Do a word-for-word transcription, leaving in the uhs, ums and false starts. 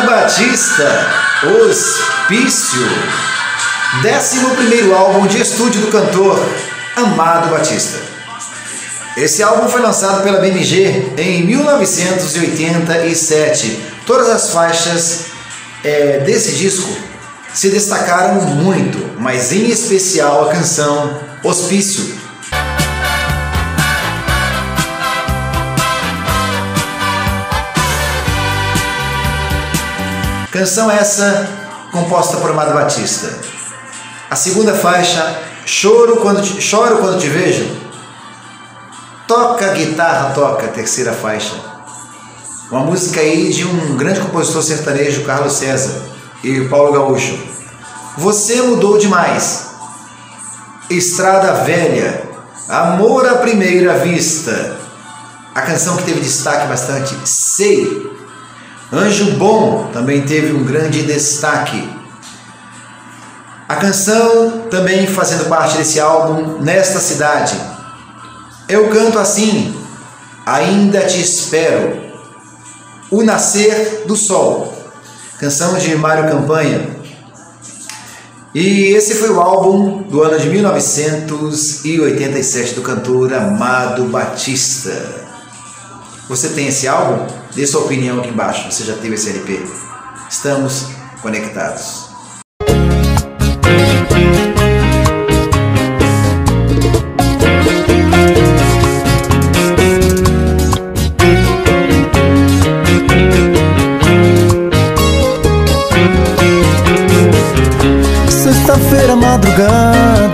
Batista, Hospício, décimo primeiro álbum de estúdio do cantor Amado Batista. Esse álbum foi lançado pela B M G em mil novecentos e oitenta e sete. Todas as faixas é, desse disco se destacaram muito, mas em especial a canção Hospício. Canção essa composta por Amado Batista. A segunda faixa, Choro Quando Te, Choro Quando Te Vejo, Toca Guitarra Toca, terceira faixa. Uma música aí de um grande compositor sertanejo, Carlos César e Paulo Gaúcho. Você Mudou Demais, Estrada Velha, Amor à Primeira Vista. A canção que teve destaque bastante, Sei. Anjo Bom também teve um grande destaque. A canção também fazendo parte desse álbum, Nesta Cidade, Eu Canto Assim, Ainda Te Espero, O Nascer do Sol, canção de Mário Campanha. E esse foi o álbum do ano de mil novecentos e oitenta e sete do cantor Amado Batista. Você tem esse álbum? Dê sua opinião aqui embaixo. Você já teve esse L P? Estamos conectados. Sexta-feira, madrugada,